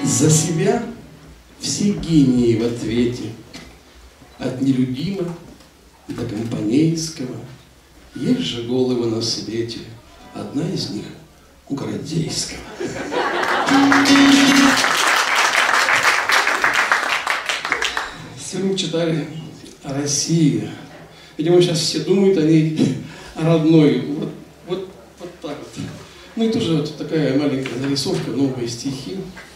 За себя все гении в ответе, от нелюдима до компанейского. Есть же головы на свете, одна из них у Городейского. Сегодня мы читали о России. Видимо, сейчас все думают о ней, о родной. Вот так вот. Ну и тоже вот такая маленькая зарисовка, новые стихи.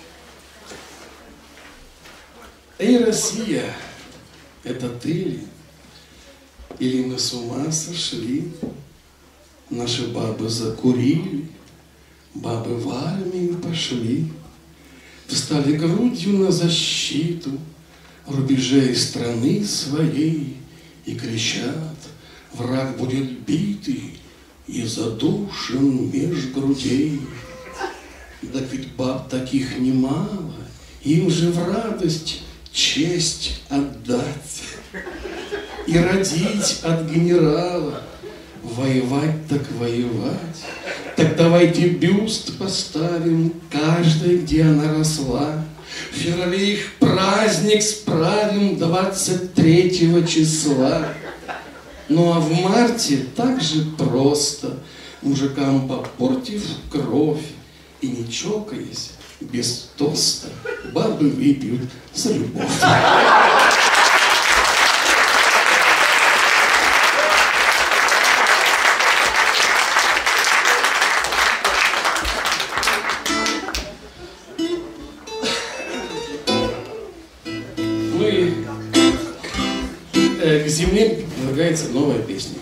Эй, Россия, это ты ли? Или мы с ума сошли? Наши бабы закурили, бабы в армию пошли, встали грудью на защиту рубежей страны своей и кричат: враг будет битый и задушен меж грудей. Да ведь баб таких немало, им же в радость честь отдать и родить от генерала. Воевать так воевать. Так давайте бюст поставим каждой, где она росла. В феврале их праздник справим 23 числа. Ну а в марте так же просто, мужикам попортив кровь и не чокаясь, без тоста, бабы выпьют за любовь. К зиме предлагается новая песня.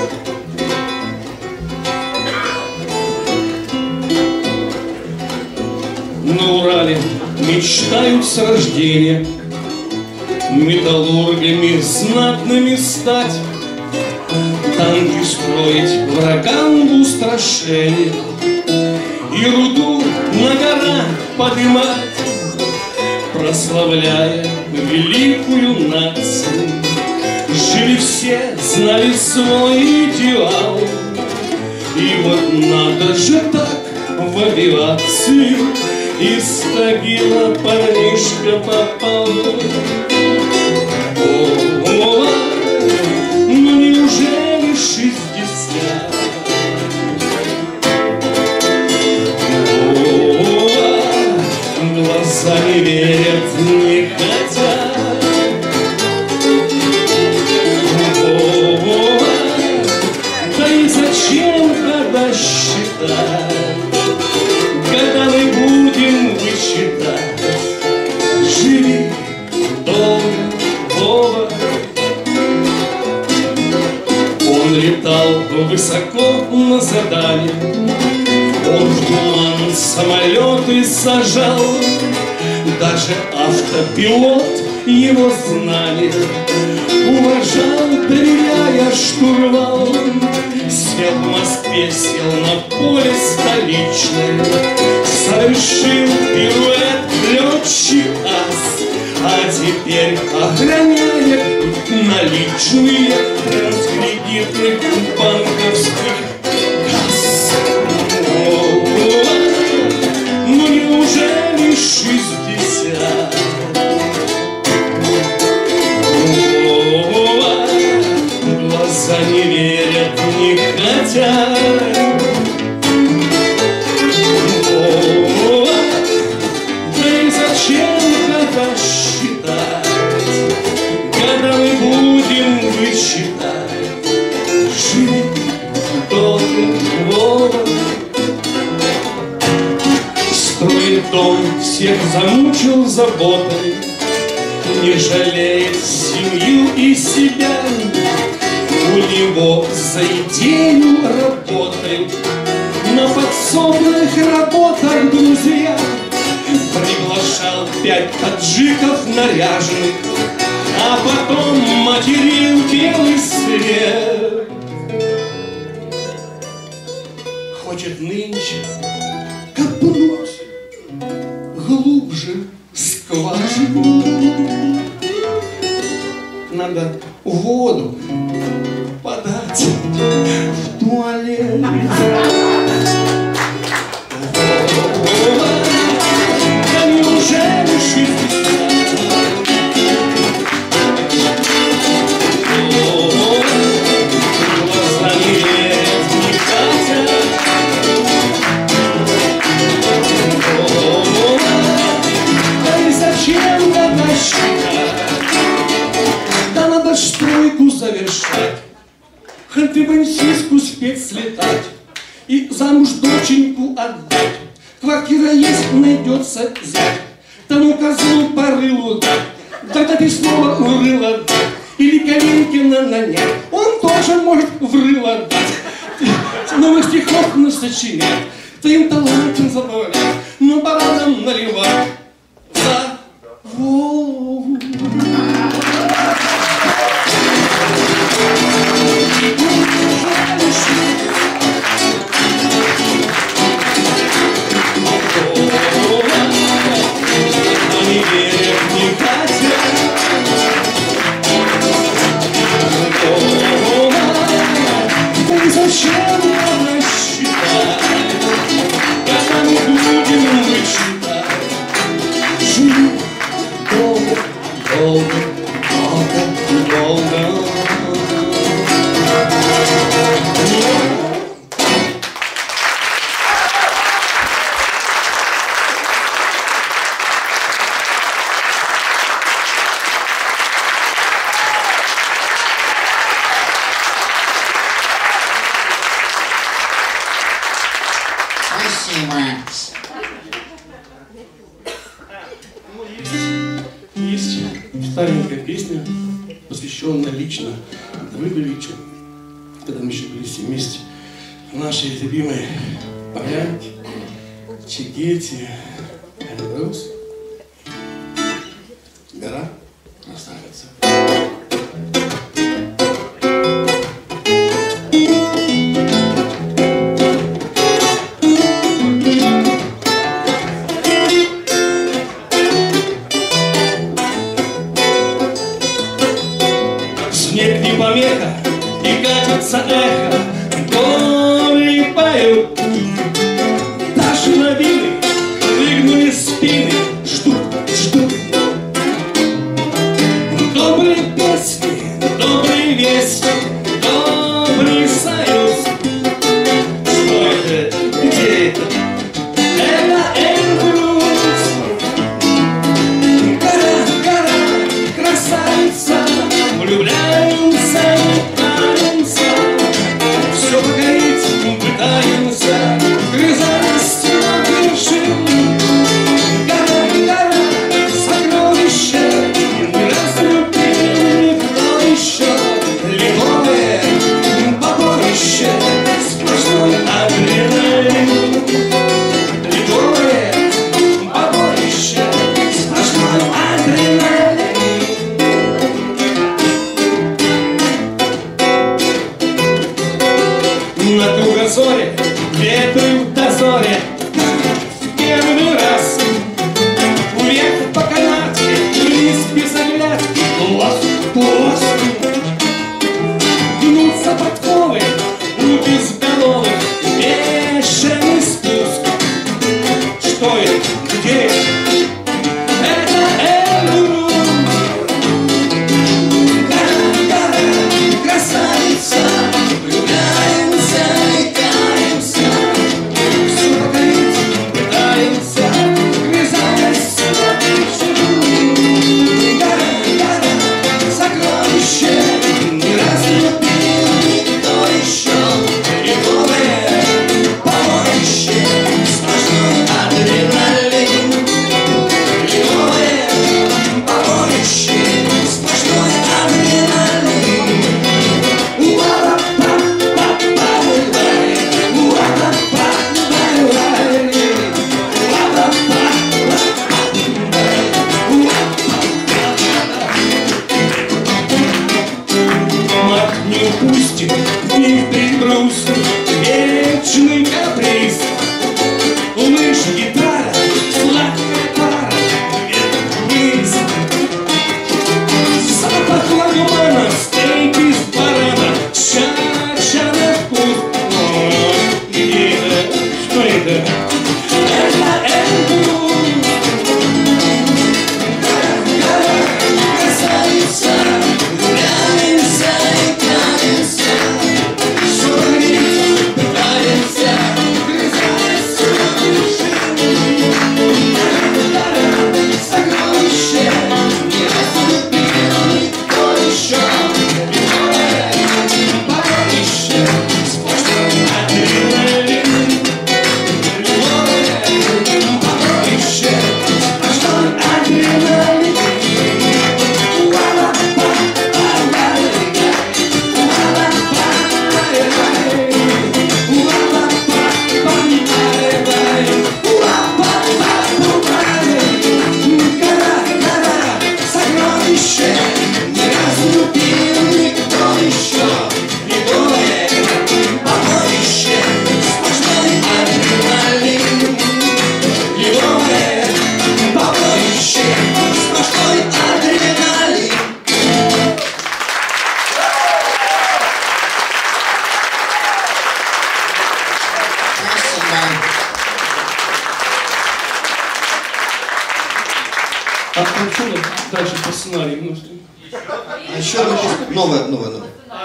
На Урале мечтают с рождения металлургами знатными стать, танки строить, врагам в устрашение и руду на горах подымать, прославляя великую нацию. Жили все, знали свой идеал, и вот надо же так в авиацию из Тагила парнишка попал. О, ну неужели 60? О, глаза не верят, не хотят. Зачем тогда считать, когда мы будем вычитать? Живи долго, Вова. Он летал высоко на задание, он в туман самолеты сажал, даже автопилот его знали, уважал, доверяя штурвал. Сел в Москве, сел на поле столичное, совершил пируэт летчик ас, а теперь охраняет наличные транскредитных банковских касс. Ну неужели 60? Глаза не верят, не хотят. Да и зачем тогда считать, когда мы будем вычитать? Живи долго, Вова. Строит дом, всех замучил заботой, не жалеет семью и себя. У него за идею работают на подсобных работах друзья. Приглашал 5 таджиков наряженных, а потом материл белый свет. Хочет нынче копнуть глубже скважину. Надо воду подать в туалет. Да неужели успеть слетать и замуж доченьку отдать. Квартира есть, найдется зять, тому козлу по рылу дать, тогда письмо в рыло дать, или Калинкина нанять, он тоже может в рыло дать. Новых стихов насочинять, твоим талантом забавлять, но пора нам наливать за Вову. Они верят, не хотят. Ты зачем рассчитать, когда мы будем вычитать? Жить долго, долго, долго, долго. Есть старенькая песня, посвященная лично Давыдовичу, когда мы еще были все вместе в нашей любимой Полянке, Чигете, Эльбрус, гора красавица. Снег не помеха, и катится эхо, горы поют. Наши мобилы выгнули спины, А что дальше по сценарию? Ну, А еще новое.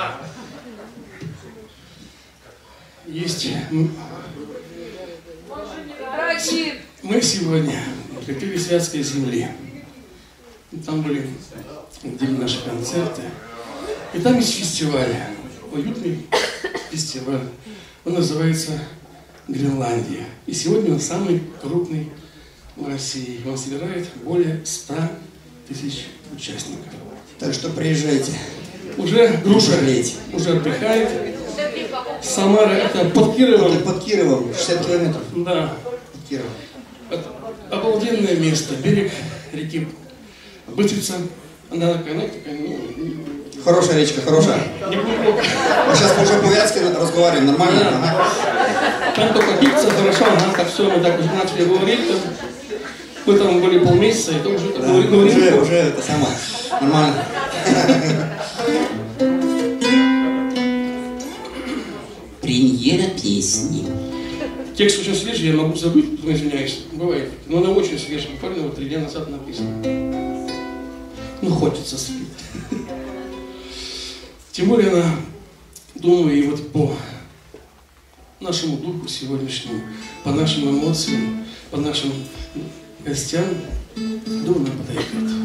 Есть. Мы сегодня прикрыли Святской земли. Там были наши концерты. И там есть фестиваль. Уютный фестиваль. Он называется Гренландия. И сегодня он самый крупный в России. Он собирает более 100 тысяч участников. Так что приезжайте. Уже груша лейте. Уже отдыхает. Самара, это под Кировом. Это под Кировом, 60 километров. Да. Под Кировом. Обалденное место. Берег реки Быстрица. Она такая, хорошая речка, хорошая. Мы сейчас уже по-вятски разговариваем, нормально? Ага. Там только пицца, хорошо, так все, мы так уже начали говорить. Мы там были полмесяца, и то уже так говорим. Уже это самое, нормально. Премьера песни. Текст очень свежий, я могу забыть, но извиняюсь, бывает. Но она очень свежая, буквально вот 3 дня назад написана. Ну, хочется спить. Тем более она, думаю, и вот по нашему духу сегодняшнему, по нашим эмоциям, по нашим гостям, думаю, она подойдет.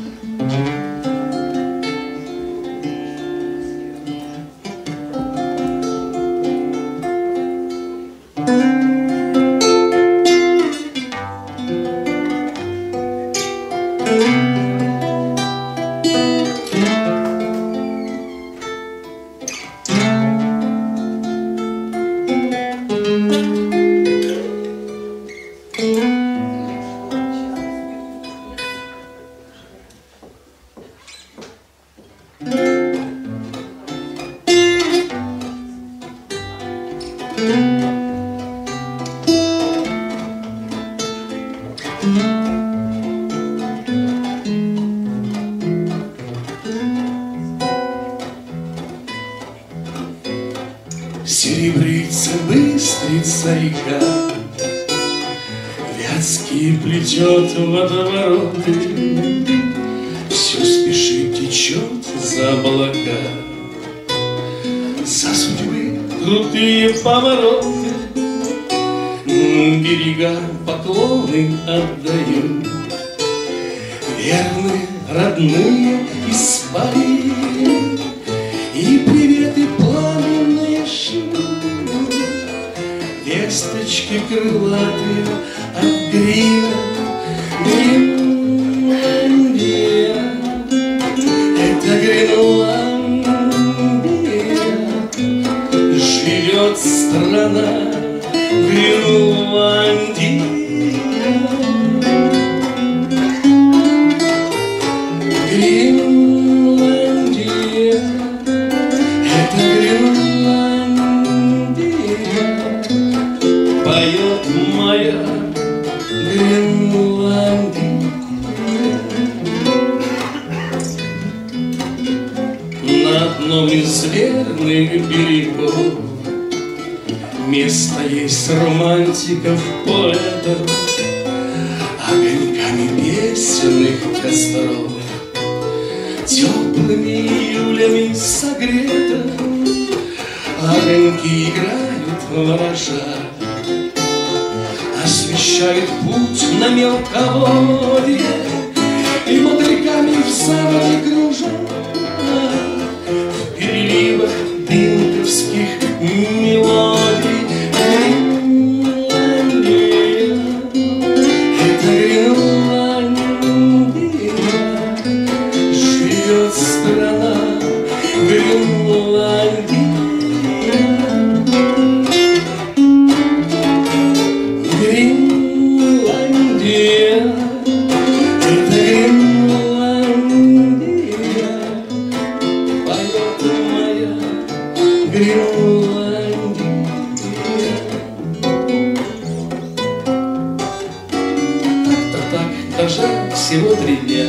Серебрится, быстрица река, Вятский плетет водовороты, все спешит, течет за облака, за судьбы крутые повороты, берега поклоны отдают, верные, родные испарили, и приветы пламенные шлют, весточки крылатые от грива. Гренландия, это Гренландия, живет страна Гренландия. Из верных берегов место есть романтиков, поэтов, огоньками песенных костров, теплыми июлями согрето, огоньки играют ворожа, освещают путь на мелководье, и мотыльками в заводе кружат переливах дымковских мелодий. Гренландия, это Гренландия, живет страна Гренландия. Гренландия, это Гренландия, поет моя Гренландия. Так, даже всего 3 дня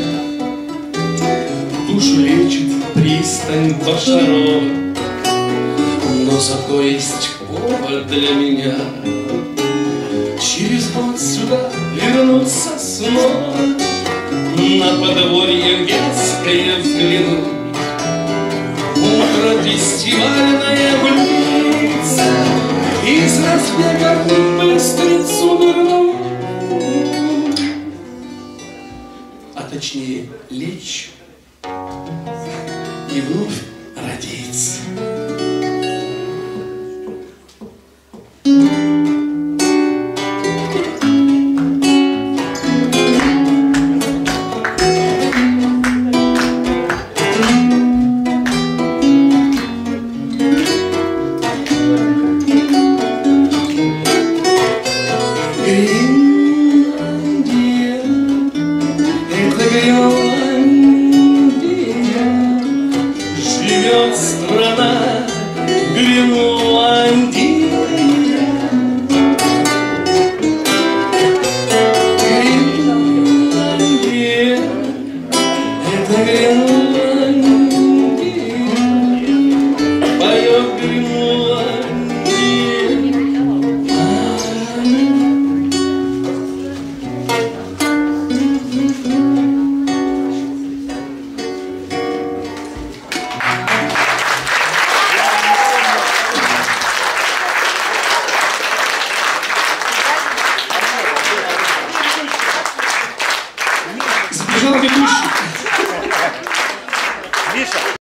душу лечит пристань Башарова, но зато есть повод для меня через год сюда вернуться снова. на подворье детское взгляну. Утро фестивальное близится, из разбега быстрицу верну. А точнее лечь и вновь родиться. Гренландия — это грез